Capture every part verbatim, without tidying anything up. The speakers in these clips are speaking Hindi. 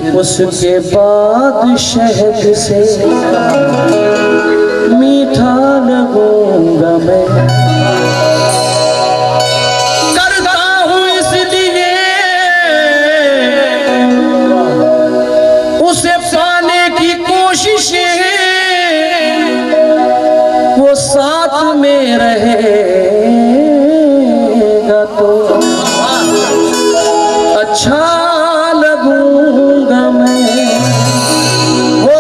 उसके बाद शहद से मीठा लगूंगा मैं। करता हूँ इसलिए उसे पाने की कोशिशें, वो साथ में रहेगा तो अच्छा लगूंगा मैं। वो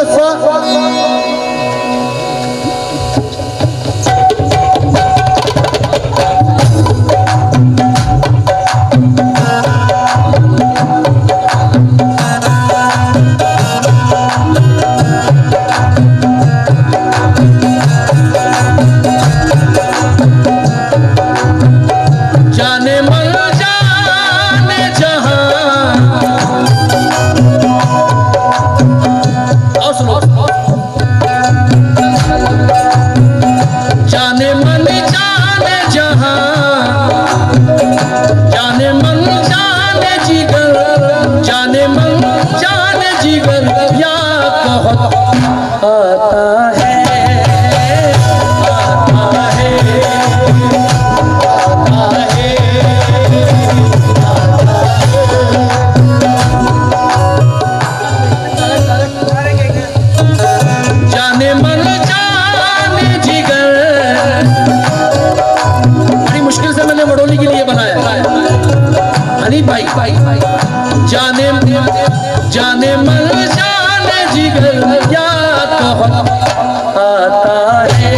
जाने जाने मन जाने जिगर याद आता है,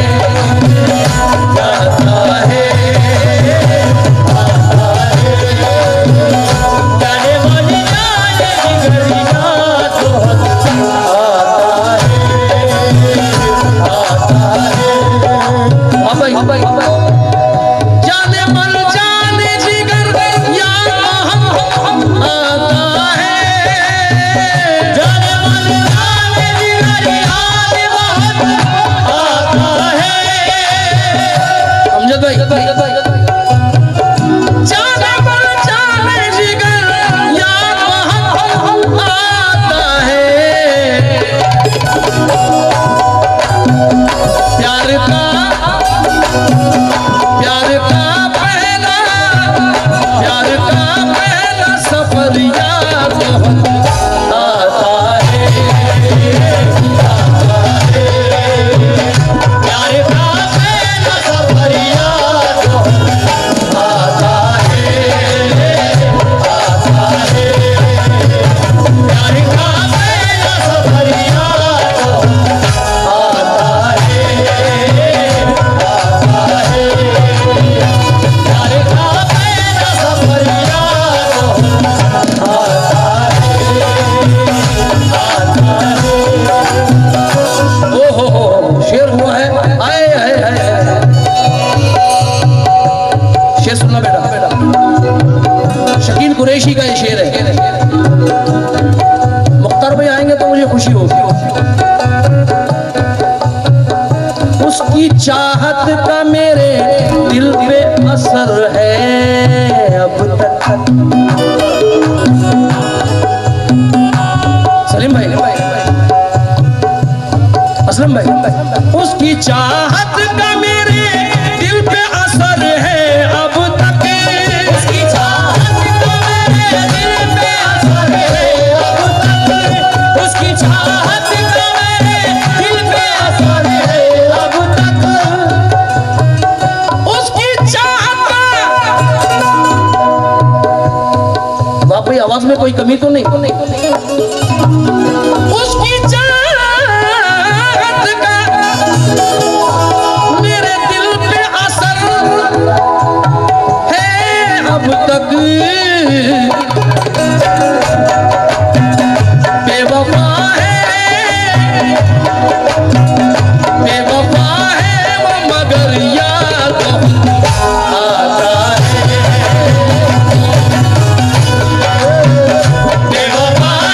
आता है, आता है। जाने मन जाने जिगर याद आता है, आता है। हाँ भाई, हाँ भाई, हाँ भाई। जाने मन जाने जिगर याद आता है, जाने मन जाने जिगर याद आता है। अमजद भाई, जाने मन जाने जिगर याद आता है। प्यार का प्यार का पहला प्यार का पहला सफर याद आता है, आता है। प्यार का पहला सफर याद आता है, आता है। प्यार का पहला सफर याद आता है, आता है। प्यार का पहला सफर याद आता है, आता है। ओ हो हो शेर हुआ है। आए आए आए शेर सुनना बेटा, शकील कुरैशी का ये शेर है। मुख्तार भाई आएंगे तो मुझे खुशी होगी। उसकी चाहत का मेरे दिल पे असर है अब तक। सलीम भाई, असलम भाई, उसकी चाहत का मेरे दिल पे असर है अब तक। उसकी चाहत का मेरे दिल पे असर है अब तक। उसकी चाहत का मेरे दिल पे असर है अब तक। उसकी चाहत का वाकई आवाज में कोई कमी तो नहीं? उसकी चाहत का मेरे दिल पे असर है अब तक। बेवफा है, बेवफा है वो मगर याद आता है। बेवफा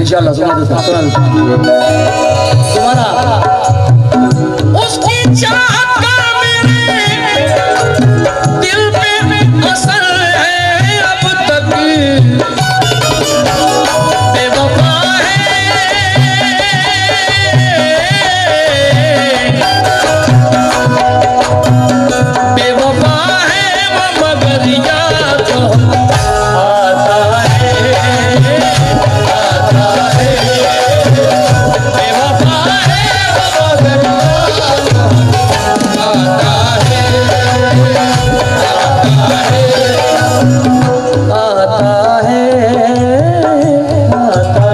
इंशाल्लाह सुना देता तुम्हारा उसकी चाहत का मेरे दिल पे असर है अब तक बेवफा है बेवफा है वो मगर याद आता है आता है बेवफा है वो मगर आता है आता है आता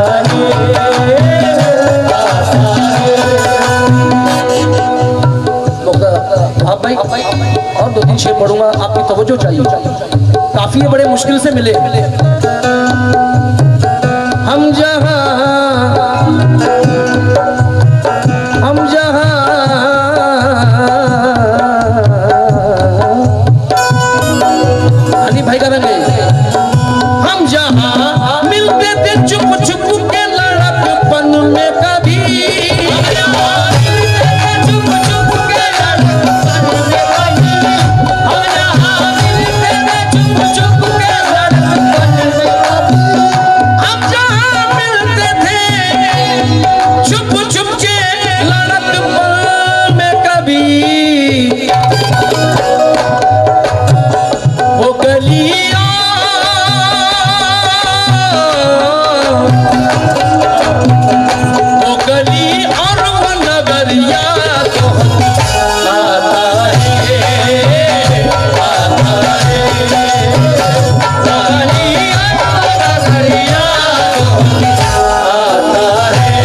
है आप भाई और दो तीन शेर पढ़ूंगा, आपकी तवज्जो चाहिए, काफी बड़े मुश्किल से मिले। हम जहां हम जहां अली भाई का रंग है। हम जहां मिलते थे चुप चुप के लड़कपन में कभी चुप चुप के लड़कपन में कभी हम जहां मिलते थे चुप चुप के लड़कपन में कभी हम जहां मिलते थे चुप चुप के लड़कपन में कभी वो गलियां वो गली और वो नगरिया तो आता है आता है गली और नगरिया तो आता है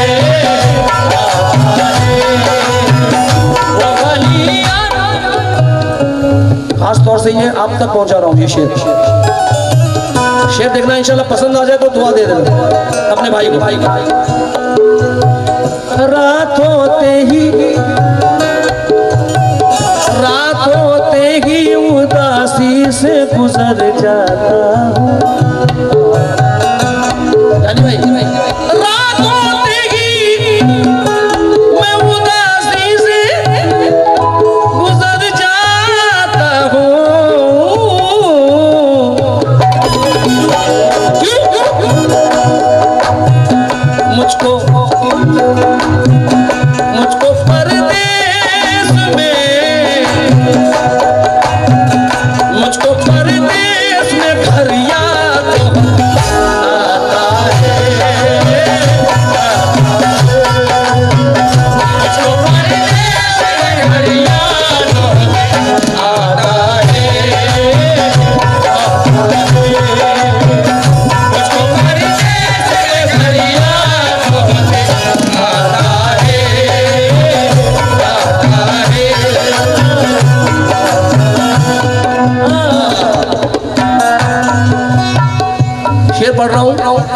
आता है वो गलियां। खास तौर से ये आप तक पहुंचा रहा हूँ ये शेर शेर देखना इंशाल्लाह पसंद आ जाए तो दुआ दे देना अपने भाई को भाई को रात होते ही रात होते ही उदासी से गुजर जाता हूँ जानी भाई रात होते ही मैं उदासी से गुजर जाता हूँ मुझको मुझको परदेस में मुझको परदेस में घर याद आता है मुझको परदेस में घर याद आता है मुझको परदेस में घर याद आता है आता है। शेर पढ़ रहा हूँ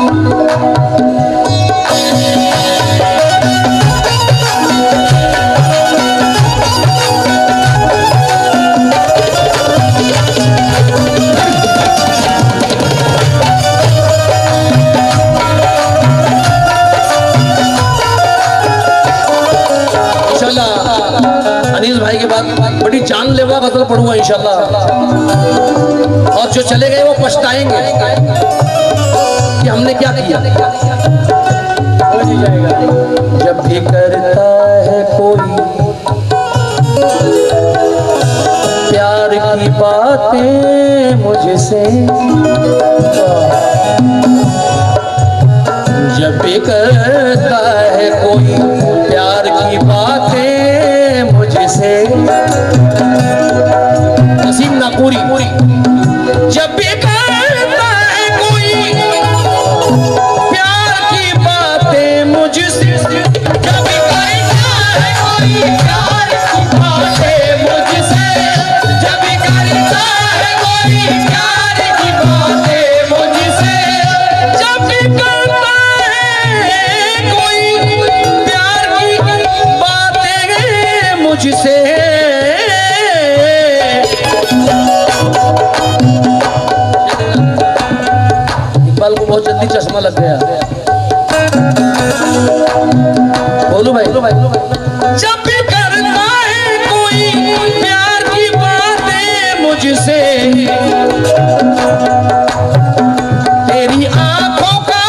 इंशाल्लाह अनीस भाई के बाद बड़ी जानलेवा गजल पढ़ूंगा इंशाल्लाह, और जो चले गए वो पछताएंगे कि हमने क्या किया। जब भी करता है कोई प्यार की बातें मुझसे, जब भी करता है कोई प्यार की बातें मुझसे, नसीम नागपुरी जब भी करता है कोई प्यार की बातें मुझसे, जब भी करता है कोई प्यार की बातें मुझसे, जब भी करता है कोई प्यार की बातें मुझसे, जब भी करता है कोई प्यार की बातें मुझसे, इकबाल को बहुत जल्दी चश्मा लग गया। बोलो भाई, जब भी करता है कोई प्यार की बातें मुझसे, तेरी आंखों का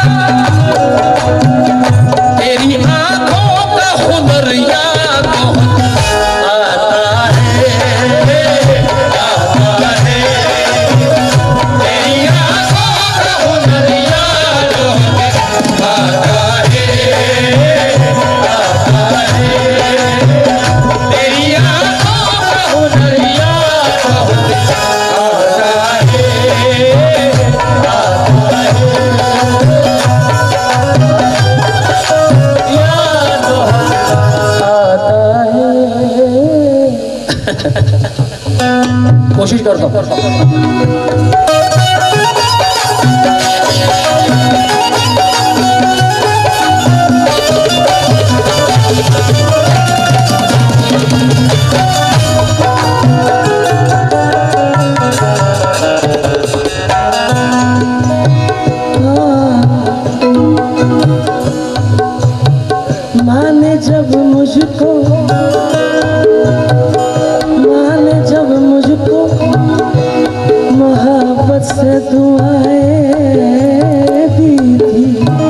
तेरी आंखों का हुनर याद आता है, आता है, तेरी आंखों का हुनर याद आता है, आता है, तेरी आंखों का हुनर याद आता है, आता है, याद आता है। कोशिश करता हूँ। माने जब मुझको माने जब मुझको मोहब्बत से दुआएं दी थी।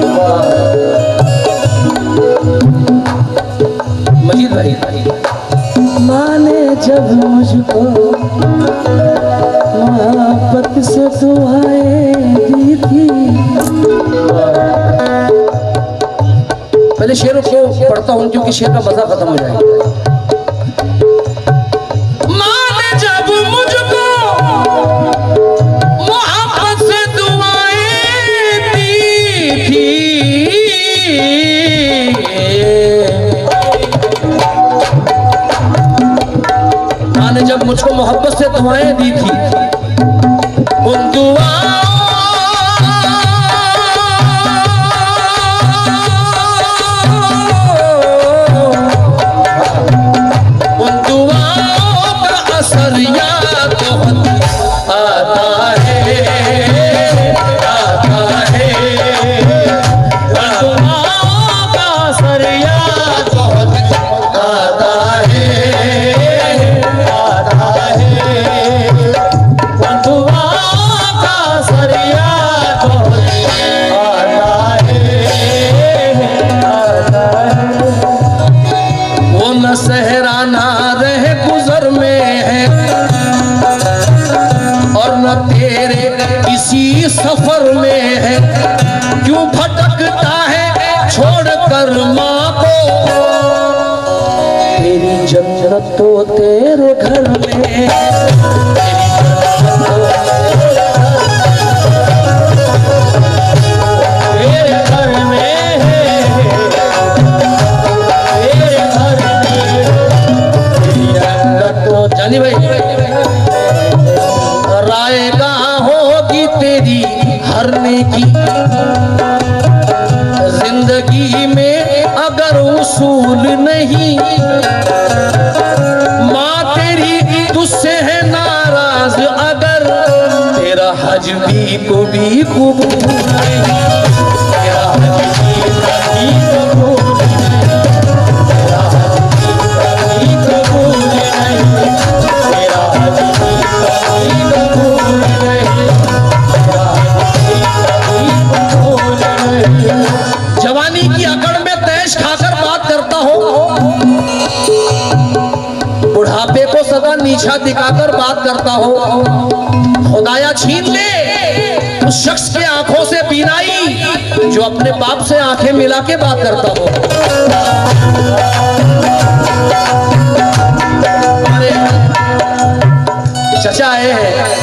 मजीद भाई, माने जब मुझको मोहब्बत से दुआएं दी थी। पहले शेर को पढ़ता हूँ क्योंकि शेर का मजा खत्म हो जाएगा। माने जब मुझको मोहब्बत से दुआएं दी थी, माने जब मुझको मोहब्बत से दुआएं दी थी, उन दुआओं सहराना रहे गुजर में है और न तेरे किसी सफर में है, क्यों भटकता है छोड़कर माँ को, तेरी जन्नत तो तेरे घर में है, तेरे घर में जानी भाई। रायगा होगी तेरी हरने की जिंदगी में अगर उसूल नहीं, माँ तेरी तुझसे है नाराज अगर, तेरा हज भी को भी कबूल नहीं, तेरा हज भी कभी कबूल नहीं, तेरा हज भी कबूल नहीं, जवानी की अकड़ में तैश खाकर बात करता हो, बुढ़ापे को सदा नीचा दिखाकर बात करता हो, खुदाया छीन ले उस शख्स के आंखों से बीनाई जो अपने बाप से आंखें मिला के बात करता हो। चचा आए हैं,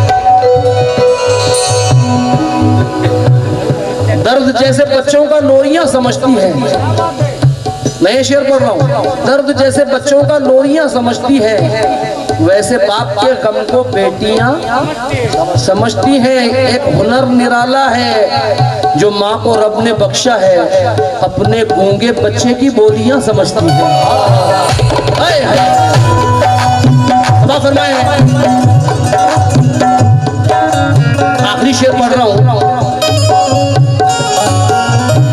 दर्द जैसे बच्चों का लोरियां समझती है, नए शेर पढ़ रहा हूँ। दर्द जैसे बच्चों का लोरियां समझती है, वैसे बाप के गम को बेटियां समझती हैं। एक हुनर निराला है जो माँ को रब ने बख्शा है, अपने गूंगे बच्चे की बोलियां समझती है। फरमाए आखिरी शेर पढ़ रहा हूँ।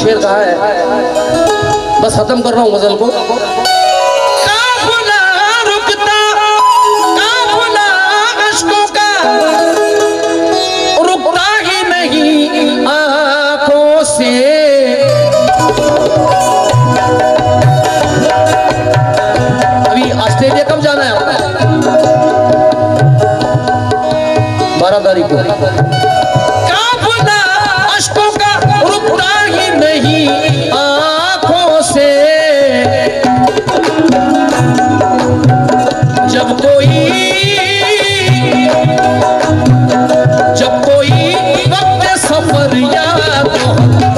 शेर कहा है, बस खत्म कर रहा हूँ गजल को। काफिला रुकता, काफिला अश्कों का रुकता ही नहीं आंखों से। अभी ऑस्ट्रेलिया कब जाना है आपको? बारह तारीख को। काफिला अश्कों का रुकता ही नहीं आंखों से। जब कोई जब कोई वक्त सफर याद हो